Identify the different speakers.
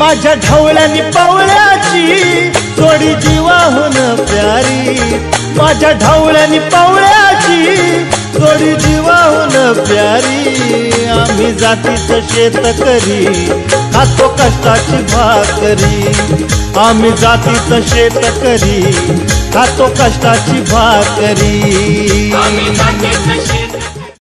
Speaker 1: माझ्या ढवळ्यानी पावळ्याची जोडी जीवाहून प्यारी, माझ्या ढवळ्यानी पावळ्याची जोडी जीवाहून प्यारी। आम्ही जातीचं शेतकरी खातो कष्टाची भाकरी, आम्ही जातीचं शेतकरी खातो कष्टाची भाकरी।